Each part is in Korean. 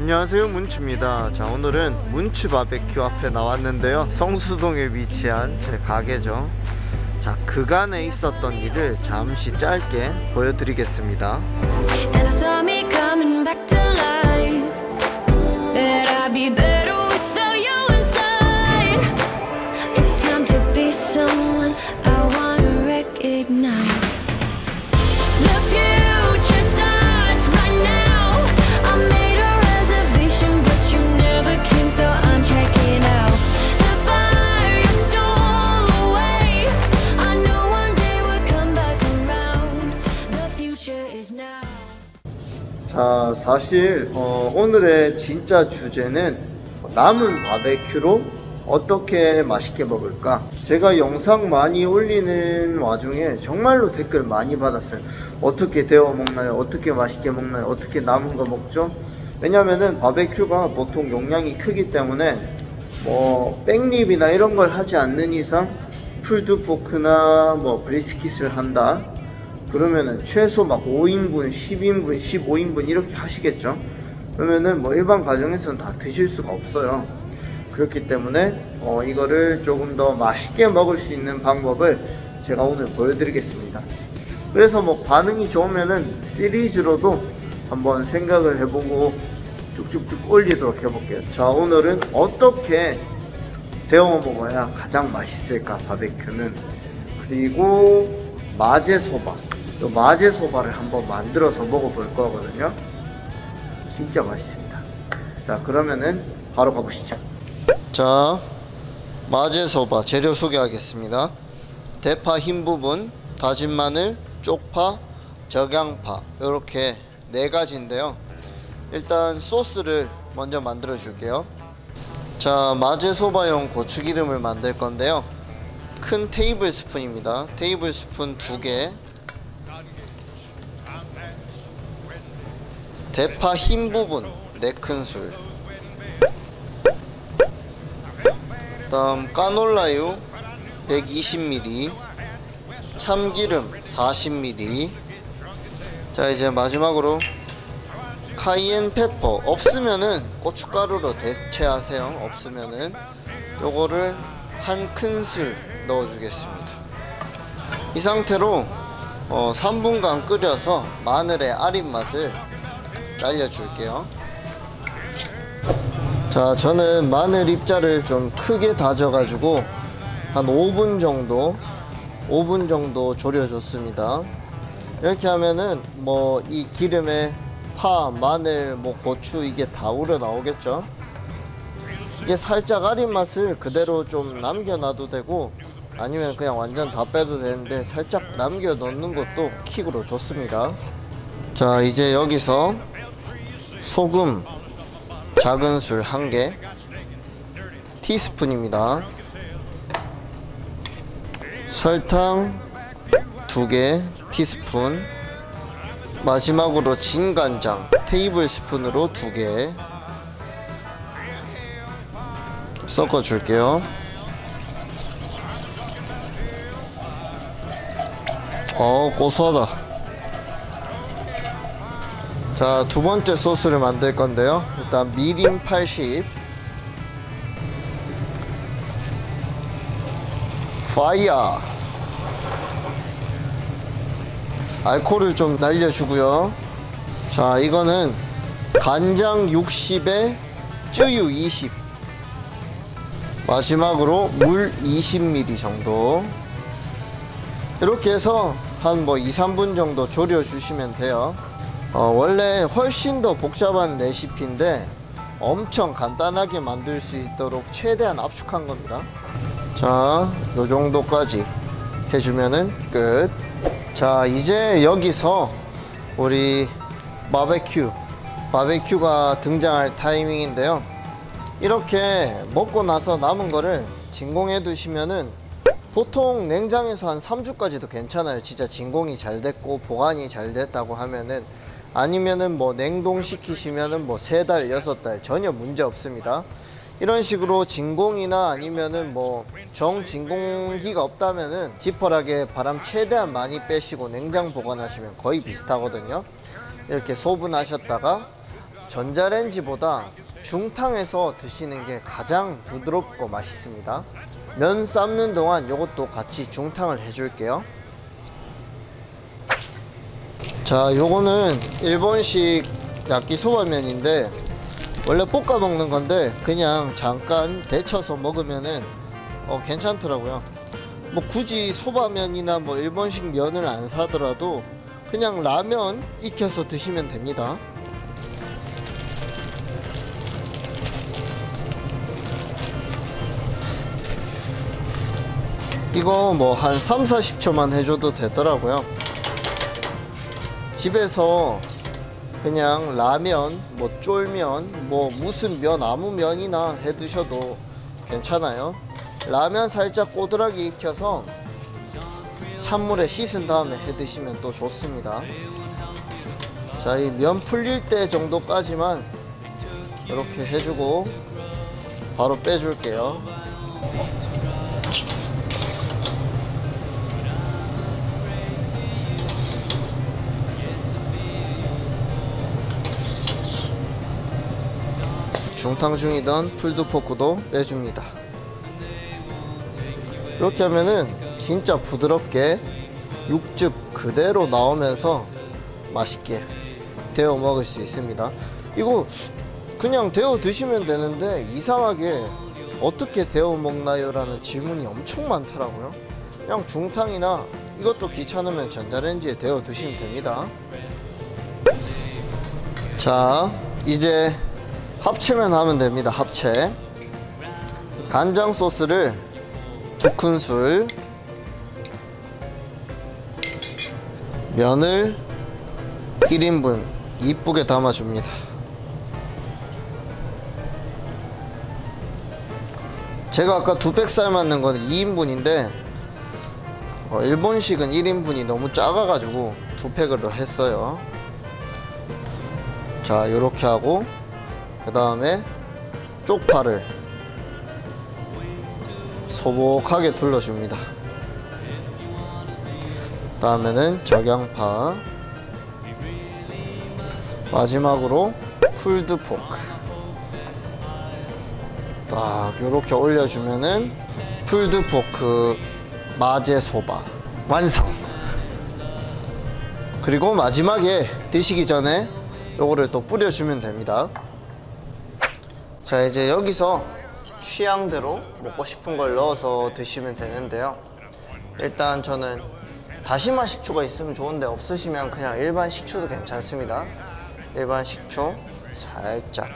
안녕하세요, 문추입니다. 자, 오늘은 문추 바베큐 앞에 나왔는데요, 성수동에 위치한 제 가게죠. 자, 그간에 있었던 일을 잠시 짧게 보여드리겠습니다. 자, 사실 오늘의 진짜 주제는 남은 바베큐로 어떻게 맛있게 먹을까. 제가 영상 많이 올리는 와중에 정말로 댓글 많이 받았어요. 어떻게 데워 먹나요? 어떻게 맛있게 먹나요? 어떻게 남은 거 먹죠? 왜냐면은 바베큐가 보통 용량이 크기 때문에 뭐 백립이나 이런 걸 하지 않는 이상 풀드 포크나 뭐 브리스킷을 한다 그러면은 최소 막 5인분, 10인분, 15인분 이렇게 하시겠죠? 그러면은 뭐 일반 가정에서는 다 드실 수가 없어요. 그렇기 때문에 이거를 조금 더 맛있게 먹을 수 있는 방법을 제가 오늘 보여드리겠습니다. 그래서 뭐 반응이 좋으면은 시리즈로도 한번 생각을 해보고 쭉쭉쭉 올리도록 해볼게요. 자, 오늘은 어떻게 데워 먹어야 가장 맛있을까, 바베큐는. 그리고 마제소바, 또 마제소바를 한번 만들어서 먹어볼 거거든요. 진짜 맛있습니다. 자, 그러면은 바로 가보시죠. 자, 마제소바 재료 소개하겠습니다. 대파 흰 부분, 다진 마늘, 쪽파, 적양파, 이렇게 4가지인데요 일단 소스를 먼저 만들어 줄게요. 자, 마제소바용 고추기름을 만들 건데요, 큰 테이블 스푼입니다. 테이블 스푼 2개, 대파 흰 부분 4큰술, 다음 까놀라유 120ml, 참기름 40ml. 자, 이제 마지막으로 카이엔 페퍼, 없으면은 고춧가루로 대체하세요. 없으면은 요거를 1큰술 넣어주겠습니다. 이 상태로 3분간 끓여서 마늘의 아린 맛을 날려줄게요. 자, 저는 마늘 입자를 좀 크게 다져가지고 한 5분 정도 졸여줬습니다. 이렇게 하면은 뭐 이 기름에 파, 마늘, 뭐 고추 이게 다 우러 나오겠죠. 이게 살짝 아린 맛을 그대로 좀 남겨놔도 되고 아니면 그냥 완전 다 빼도 되는데 살짝 남겨 놓는 것도 킥으로 좋습니다. 자, 이제 여기서 소금 작은 술 1개, 티스푼입니다. 설탕 2개 티스푼, 마지막으로 진간장 테이블 스푼으로 2개 섞어 줄게요. 고소하다. 자, 두 번째 소스를 만들 건데요, 일단 미림 80, 파이어, 알코올을 좀 날려주고요. 자, 이거는 간장 60에 쯔유 20, 마지막으로 물 20ml 정도. 이렇게 해서 한 뭐 2-3분 정도 졸여 주시면 돼요. 원래 훨씬 더 복잡한 레시피인데 엄청 간단하게 만들 수 있도록 최대한 압축한 겁니다. 자, 요 정도까지 해주면은 끝. 자, 이제 여기서 우리 바베큐가 등장할 타이밍인데요, 이렇게 먹고 나서 남은 거를 진공해 두시면은 보통 냉장에서 한 3주까지도 괜찮아요. 진짜 진공이 잘 됐고 보관이 잘 됐다고 하면은. 아니면은 뭐 냉동시키시면은 뭐 3달, 6달 전혀 문제 없습니다. 이런 식으로 진공이나 아니면은 뭐 정진공기가 없다면은 지퍼락에 바람 최대한 많이 빼시고 냉장 보관하시면 거의 비슷하거든요. 이렇게 소분하셨다가 전자레인지보다 중탕에서 드시는 게 가장 부드럽고 맛있습니다. 면 삶는 동안 이것도 같이 중탕을 해줄게요. 자, 요거는 일본식 야끼소바면인데 원래 볶아 먹는 건데 그냥 잠깐 데쳐서 먹으면은 괜찮더라고요. 뭐 굳이 소바면이나 뭐 일본식 면을 안 사더라도 그냥 라면 익혀서 드시면 됩니다. 이거 뭐 한 3-40초만 해줘도 되더라고요. 집에서 그냥 라면, 뭐 쫄면, 뭐 무슨 면, 아무 면이나 해 드셔도 괜찮아요. 라면 살짝 꼬들하게 익혀서 찬물에 씻은 다음에 해 드시면 또 좋습니다. 자, 이 면 풀릴 때 정도까지만 이렇게 해주고 바로 빼줄게요. 중탕 중이던 풀드포크도 빼줍니다. 이렇게 하면은 진짜 부드럽게 육즙 그대로 나오면서 맛있게 데워 먹을 수 있습니다. 이거 그냥 데워 드시면 되는데 이상하게 어떻게 데워 먹나요? 라는 질문이 엄청 많더라고요. 그냥 중탕이나 이것도 귀찮으면 전자레인지에 데워 드시면 됩니다. 자, 이제 합체만 하면 됩니다. 합체. 간장 소스를 2큰술, 면을 1인분 이쁘게 담아줍니다. 제가 아까 두팩 삶았는 건 2인분인데 일본식은 1인분이 너무 작아가지고 2팩으로 했어요. 자, 요렇게 하고 그 다음에 쪽파를 소복하게 둘러줍니다. 그 다음에는 적양파, 마지막으로 풀드포크 딱 요렇게 올려주면은 풀드포크 마제소바 완성! 그리고 마지막에 드시기 전에 요거를 또 뿌려주면 됩니다. 자, 이제 여기서 취향대로 먹고 싶은 걸 넣어서 드시면 되는데요. 일단 저는 다시마 식초가 있으면 좋은데 없으시면 그냥 일반 식초도 괜찮습니다. 일반 식초 살짝.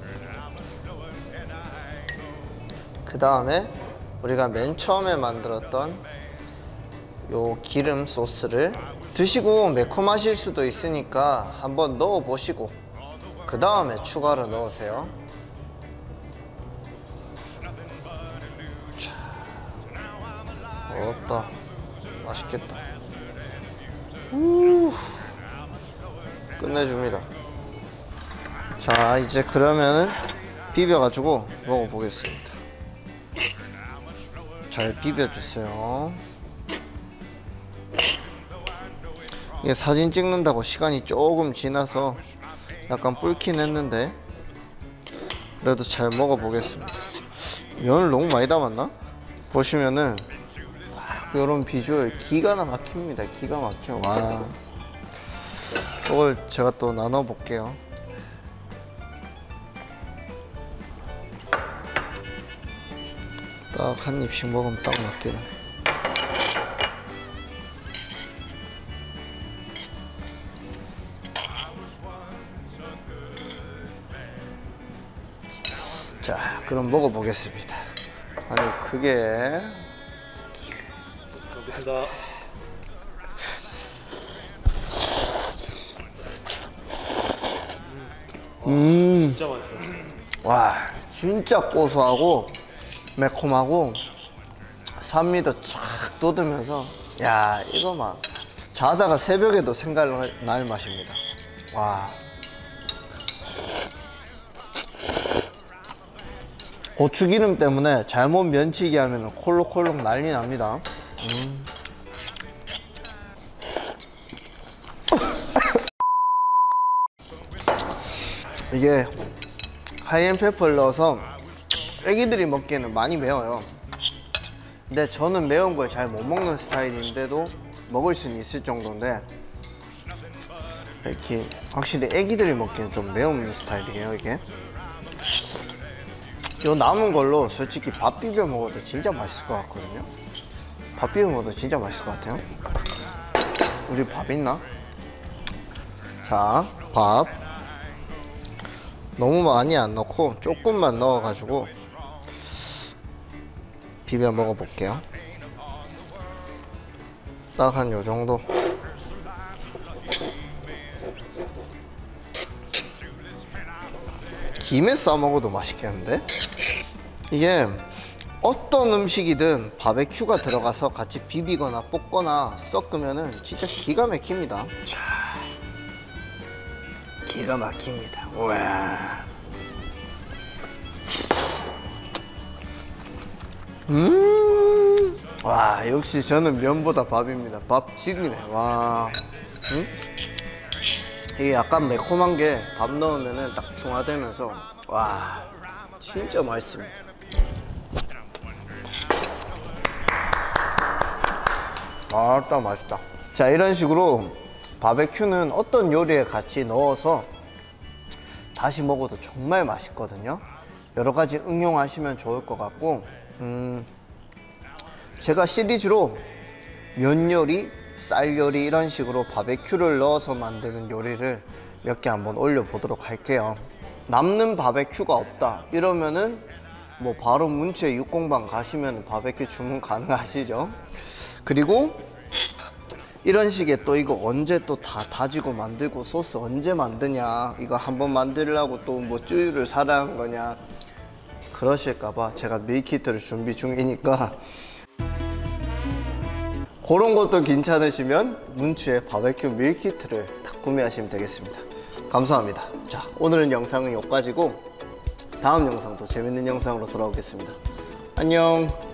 그 다음에 우리가 맨 처음에 만들었던 요 기름 소스를 드시고 매콤하실 수도 있으니까 한번 넣어 보시고 그 다음에 추가로 넣으세요. 어따 맛있겠다. 끝내줍니다. 자, 이제 그러면은 비벼가지고 먹어보겠습니다. 잘 비벼주세요. 이게 사진 찍는다고 시간이 조금 지나서 약간 불긴 했는데 그래도 잘 먹어보겠습니다. 면을 너무 많이 담았나? 보시면은 요런 비주얼 기가 막힙니다. 기가 막혀. 와, 이걸 제가 또 나눠 볼게요. 딱 한 입씩 먹으면 딱 맞겠네. 자, 그럼 먹어보겠습니다. 아니, 그게 진짜 맛있어. 와, 진짜 고소하고 매콤하고 산미도 쫙 돋으면서, 야, 이거 막 자다가 새벽에도 생각날 맛입니다. 와, 고추기름 때문에 잘못 면치기 하면 콜록콜록 난리 납니다. 이게 카이엔 페퍼를 넣어서 애기들이 먹기에는 많이 매워요. 근데 저는 매운 걸 잘 못 먹는 스타일인데도 먹을 수는 있을 정도인데, 이렇게 확실히 애기들이 먹기엔 좀 매운 스타일이에요 이게. 요 남은 걸로 솔직히 밥 비벼 먹어도 진짜 맛있을 것 같거든요. 밥 비벼 먹어도 진짜 맛있을 것 같아요. 우리 밥 있나? 자, 밥 너무 많이 안 넣고 조금만 넣어가지고 비벼 먹어볼게요. 딱 한 요 정도. 김에 싸 먹어도 맛있겠는데? 이게 어떤 음식이든 바베큐가 들어가서 같이 비비거나 볶거나 섞으면은 진짜 기가 막힙니다. 자, 기가 막힙니다. 우와. 와, 역시 저는 면보다 밥입니다. 밥 죽이네. 와. 응? 이게 약간 매콤한 게 밥 넣으면은 딱 중화되면서, 와, 진짜 맛있습니다. 아따 맛있다. 자, 이런 식으로 바베큐는 어떤 요리에 같이 넣어서 다시 먹어도 정말 맛있거든요. 여러 가지 응용하시면 좋을 것 같고, 제가 시리즈로 면 요리, 쌀 요리 이런 식으로 바베큐를 넣어서 만드는 요리를 몇 개 한번 올려보도록 할게요. 남는 바베큐가 없다 이러면은 뭐 바로 문채 60방 가시면 바베큐 주문 가능하시죠. 그리고 이런 식의 또 이거 언제 또 다 다지고 만들고 소스 언제 만드냐, 이거 한번 만들려고 또 뭐 쯔유를 사라 한 거냐 그러실까봐 제가 밀키트를 준비 중이니까 그런 것도 괜찮으시면 문추의 바베큐 밀키트를 딱 구매하시면 되겠습니다. 감사합니다. 자, 오늘은 영상은 여기까지고 다음 영상도 재밌는 영상으로 돌아오겠습니다. 안녕.